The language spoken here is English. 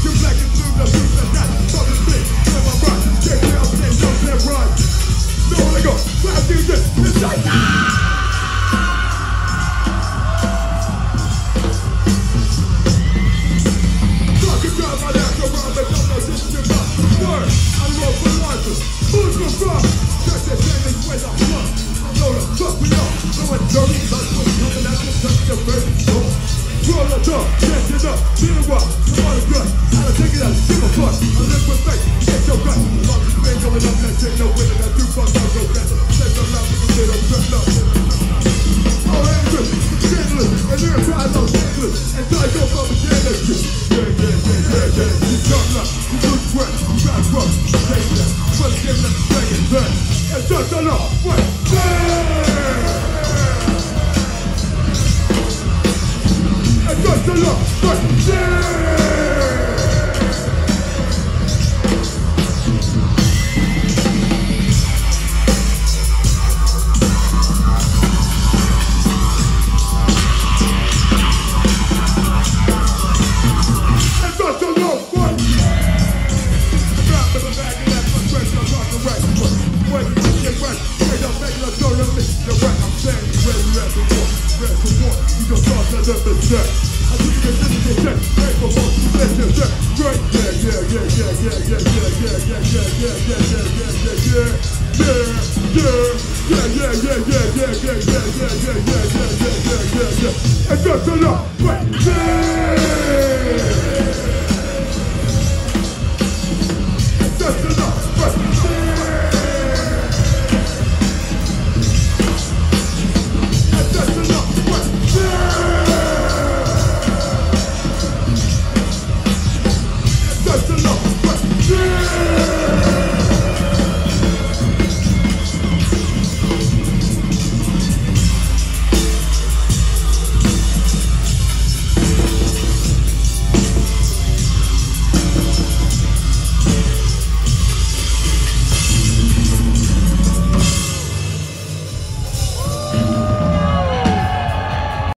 You're black and blue, the blue, the got fucking big. Where my rock, take me out, and don't let run. No, let go. Clap music, it's like fucking drive my ass around, but don't know this is about word. I roll for life. Who's the front? Just the same as when I'm from. I know the fuck we are. So it's dirty, like what's coming out the touch the very soul. Roll the door, dance it up, feel it rock, come on the gut. I don't take it out, give a fuck. I live with faith, get your gut. Long as you ain't going up, let's take no winner. That do fuck, I'll go better. Take a lap, we can get up, dress up. Oh, angry, scandalous, and you're trying Los Angeles. And try to go from the janitor. Yeah. You talk up, you lose sweat, you got rough. Take that, but give them the second back. And just a lot, what? Just a lot, but yeah.